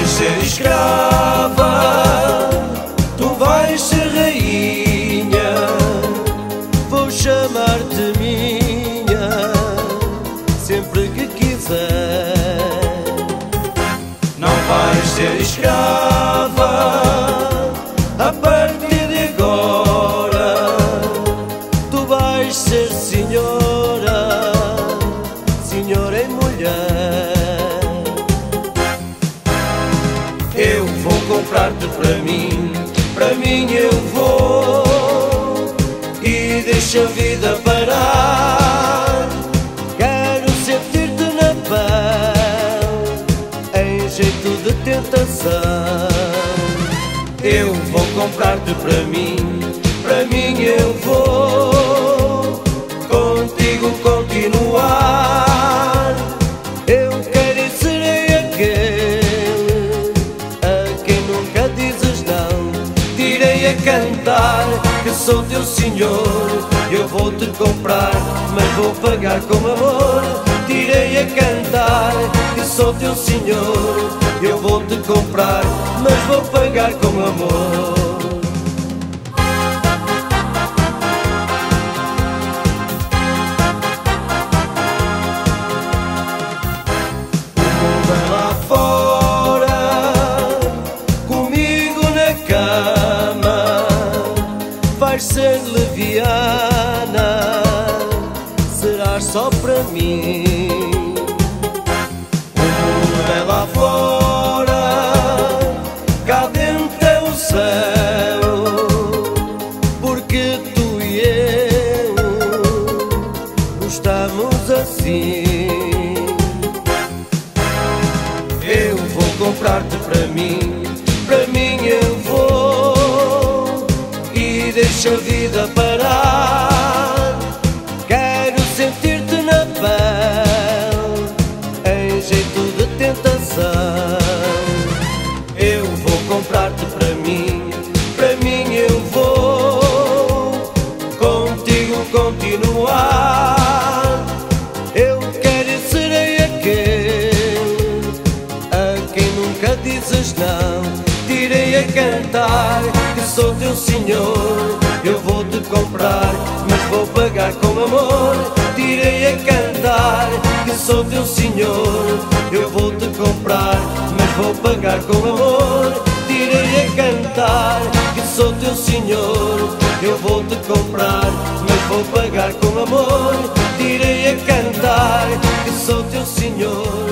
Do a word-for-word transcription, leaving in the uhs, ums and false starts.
vais ser escrava, tu vais ser rainha, vou chamar-te minha, sempre que quiser. Não vais ser escrava, a partir de agora, tu vais ser senhora, senhora e mulher. Eu vou comprar-te para mim, para mim eu vou, e deixa a vida parar. Quero sentir-te na pele, em jeito de tentação. Eu vou comprar-te para mim, para mim eu vou, contigo continuar. Eu quero e serei aquele a quem nunca dizes não. Direi a cantar que sou teu senhor, eu vou te comprar, mas vou pagar com amor. Direi a cantar que sou teu senhor, eu vou te comprar, mas vou pagar com amor. O mundo é lá fora, comigo na cama, vais ser leviana, serás só para mim. O mundo é lá fora, cá dentro é o céu, porque tu e eu estamos assim. Eu vou comprar-te para mim, para mim eu vou, e deixa a vida parar. Quero sentir-te na pele, em jeito de tentação. Eu vou comprar-te para mim, para mim eu vou, contigo continuar. Eu quero e serei aquele a quem nunca dizes não. Direi a cantar que sou teu senhor, eu vou te comprar, mas vou pagar com amor. Direi a cantar que sou teu senhor, eu vou te comprar, mas vou pagar com amor. Direi a cantar que sou teu senhor, eu vou te comprar, mas vou pagar com amor. Direi a cantar que sou teu senhor.